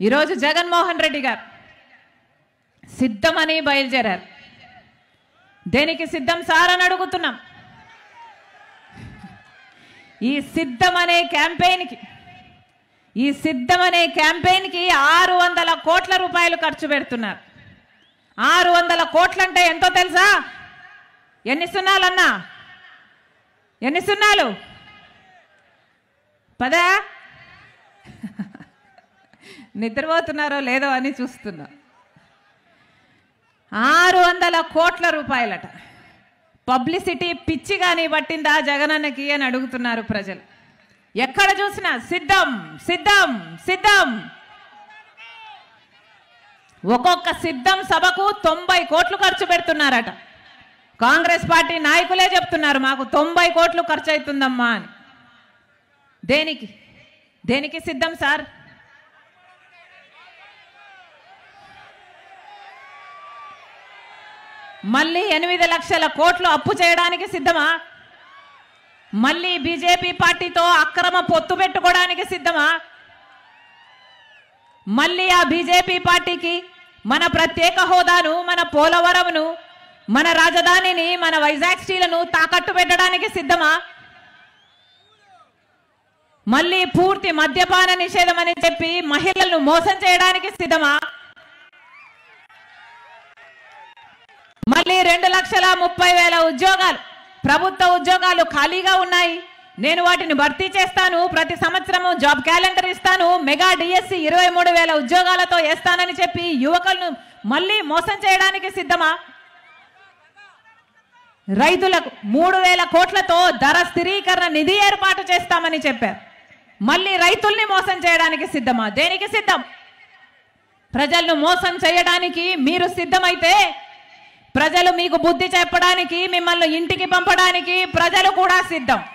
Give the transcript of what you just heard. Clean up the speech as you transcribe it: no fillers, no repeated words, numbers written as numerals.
ఈరోజు జగన్మోహన్ రెడ్డి గారు సిద్ధమని బయలుదేరారు. దేనికి సిద్ధం సార్ అని అడుగుతున్నాం. ఈ సిద్ధం అనే క్యాంపెయిన్కి 600 కోట్ల రూపాయలు ఖర్చు పెడుతున్నారు. 600 కోట్లంటే ఎంతో తెలుసా? ఎన్ని సున్నాలన్నా? ఎన్ని సున్నాలు? పదా? నిద్రపోతున్నారో లేదో అని చూస్తున్నా. 600 కోట్ల రూపాయలట. పబ్లిసిటీ పిచ్చి కానీ పట్టిందా జగనన్నకి అని అడుగుతున్నారు ప్రజలు. ఎక్కడ చూసినా సిద్ధం సిద్ధం సిద్ధం. ఒక్కొక్క సిద్ధం సభకు 90 కోట్లు ఖర్చు పెడుతున్నారట. కాంగ్రెస్ పార్టీ నాయకులే చెప్తున్నారు మాకు 90 కోట్లు ఖర్చు అవుతుందమ్మా అని. దేనికి దేనికి సిద్ధం సార్? మళ్ళీ 8 లక్షల కోట్లు అప్పు చేయడానికి సిద్ధమా? మళ్ళీ బీజేపీ పార్టీతో అక్రమ పొత్తు పెట్టుకోవడానికి సిద్ధమా? మళ్ళీ ఆ బీజేపీ పార్టీకి మన ప్రత్యేక హోదాను, మన పోలవరంను, మన రాజధానిని, మన వైజాగ్ స్టీలను తాకట్టు పెట్టడానికి సిద్ధమా? మళ్ళీ పూర్తి మద్యపాన నిషేధం అని చెప్పి మహిళలను మోసం చేయడానికి సిద్ధమా? మళ్ళీ 2,30,000 ఉద్యోగాలు, ప్రభుత్వ ఉద్యోగాలు ఖాళీగా ఉన్నాయి, నేను వాటిని భర్తీ చేస్తాను, ప్రతి సంవత్సరము జాబ్ క్యాలెండర్ ఇస్తాను, మెగా డిఎస్సి 23,000 ఉద్యోగాలతో వేస్తానని చెప్పి యువకులను మళ్ళీ మోసం చేయడానికి సిద్ధమా? రైతులకు 3,000 కోట్లతో ధర స్థిరీకరణ నిధి ఏర్పాటు చేస్తామని చెప్పారు. మళ్ళీ రైతుల్ని మోసం చేయడానికి సిద్ధమా? దేనికి సిద్ధం? ప్రజలను మోసం చేయడానికి మీరు సిద్ధమైతే ప్రజలు మీకు బుద్ధి చెప్పడానికి, మిమ్మల్ని ఇంటికి పంపడానికి ప్రజలు కూడా సిద్ధం.